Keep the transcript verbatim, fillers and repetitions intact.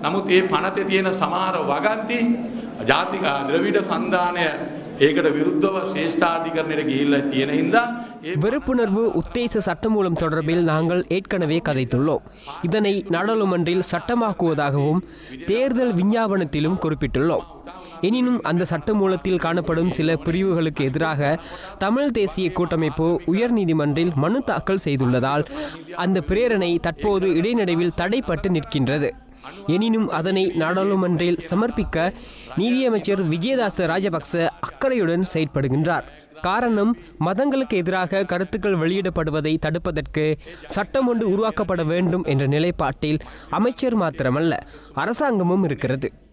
නමුත් මේ පනතේ තියෙන සමහර වගන්ති ජාතික ද්‍රවිඩ සන්ධානය ඒකට විරුද්ධව ශ්‍රේෂ්ඨාධිකරණයට ගිහිල්ලා තියෙන හින්දා வெறுப்புணர்வு உத்தேச சட்டமூலம் தொடர்பில் நாங்கள் ஏற்கனவே கதைத்துள்ளோம். இதனை நாடாளுமன்றில் சட்டமாக்குவதாகவும் தேர்தல் விஞ்ஞாபனத்திலும் குறிப்பிட்டுள்ளோம். எனினும் அந்த சட்டமூலத்தில் காணப்படும் சில பிரிவுகளுக்கு எதிராக தமிழ் தேசிய கூட்டமைப்பு உயர்நீதிமன்றில் மனு தாக்கல் செய்துள்ளதால் அந்த பிரேரணை தற்போது இடைநடுவில் தடைப்பட்டு நிற்கின்றது. எனினும் அதனை நாடாளுமன்றில் சமர்ப்பிக்க நீதியமைச்சர் விஜயதாச ராஜபக்ச அக்கறையுடன் செயற்படுகின்றார். காரணம், மதங்களுக்கு எதிராக கருத்துக்கள் வெளியிடப்படுவதை தடுப்பதற்கு சட்டம் ஒன்று உருவாக்கப்பட வேண்டும் என்ற நிலைப்பாட்டில் அமைச்சர் மாத்திரமல்ல அரசாங்கமும் இருக்கிறது.